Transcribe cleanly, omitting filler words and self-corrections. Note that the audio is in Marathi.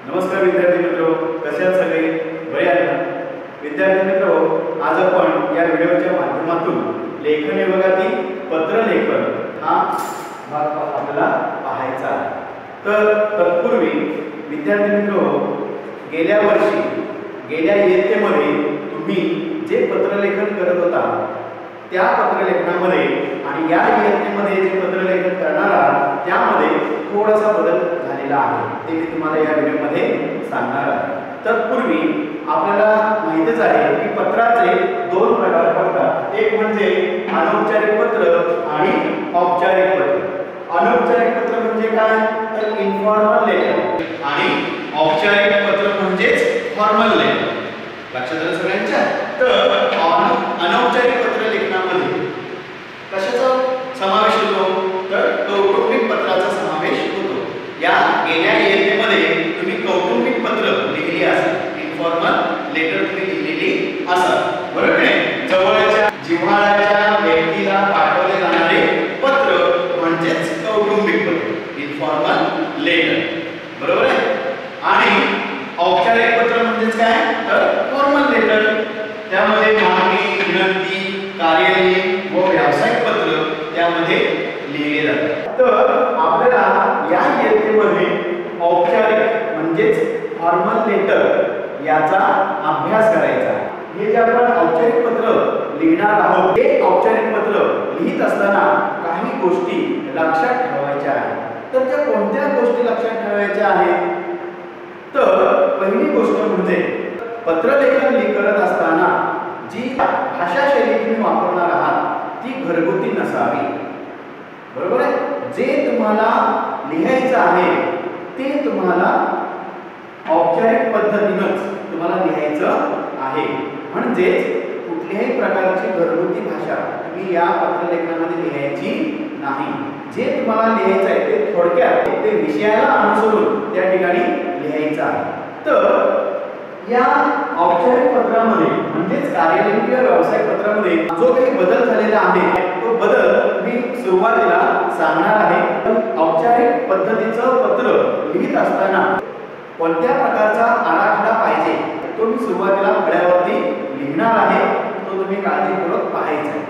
नमस्कार विद्यार्थी मित्रो, कसे आहात सगळे? बरे आहेत ना? विद्यार्थी मित्रो, आज आपण या व्हिडिओच्या माध्यमातून लेखन विभागातील पत्रलेखन हा भाग आपल्याला पाहायचा आहे। तर तत्पूर्वी विद्यार्थी मित्रो, गेल्या वर्षी गेल्या इयत्तेमध्ये तुम्ही जे पत्रलेखन करत होता त्या पत्रलेखनामध्ये आणि या इयत्तेमध्ये जे पत्रलेखन करणार आहात त्यामध्ये थोडासा बदल झालेला आहे, ते मी तुम्हाला या व्हिडिओमध्ये सांगणार आहे। तत्पूर्वी आपल्याला माहितीच आहे की पत्राचे दोन प्रकार पडतात, एक म्हणजे अनौपचारिक पत्र आणि औपचारिक पत्र। अनौपचारिक पत्र म्हणजे काय, तर इन्फॉर्मल लेटर आणि औपचारिक पत्र म्हणजे फॉर्मल लेटर। लक्षात आलं सगळ्यांच्या? तर अनौपचारिक पत्र लेखनामध्ये कशाचा समावेश होतो, तर कौटुंबिक पत्राचा समावेश होतो। या गेल्या इयत्तेमध्ये तुम्ही कौटुंबिक पत्र लिहिली असाल, इन्फॉर्मल लेटर तुम्ही लिहिलेली असाल, बरोबर आहे? जवळच्या जिव्हाळ्याच्या व्यक्तीला पाठवले जाणारे पत्र म्हणजेच कौटुंबिक पत्र, इन्फॉर्मल लेटर, बरोबर आहे? आणि औपचारिक पत्र म्हणजेच काय, तर फॉर्मल लेटर। त्यामध्ये मागणी, विनंती, कार्यालयीन व व्यावसायिक पत्र त्यामध्ये लिहिले जातात। तर आपल्याला या इयत्तेमध्ये औपचारिक म्हणजेच फॉर्मल लेटर याचा अभ्यास करायचा आहे। हे जे आपण औपचारिक पत्र लिहिणार आहोत, हे औपचारिक पत्र लिहित असताना काही गोष्टी लक्षात ठेवायच्या आहेत। तर त्या कोणत्या गोष्टी लक्षात ठेवायच्या आहेत, तर पहिली गोष्ट म्हणजे पत्रलेखन करत असताना जी भाषा शैली तुम्ही वापरणार आहात ती घरगुती नसावी, बरोबर आहे? जे तुम्हाला लिहायचं आहे ते तुम्हाला औपचारिक पद्धतीनेच तुम्हाला लिहायचं आहे, म्हणजे कुठल्याही प्रकारची घरगुती भाषा तुम्ही या पत्रलेखनामध्ये लिहायची नाही। जे तुम्हाला लिहायचं आहे ते थोडक्यात ते विषयाला अनुसरून त्या ठिकाणी लिहायचं आहे। तर या औपचारिक पत्रामध्ये म्हणजेच कार्यालयीन किंवा व्यावसायिक पत्रामध्ये जो काही बदल झालेला आहे तो बदल मी सुरुवातीला सांगणार आहे। औपचारिक पद्धतीचं पत्र लिहित असताना कोणत्या प्रकारचा आराखडा पाहिजे तो मी सुरुवातीला फळ्यावरती लिहिणार आहे, तो तुम्ही काळजीपूर्वक पाहायचा आहे।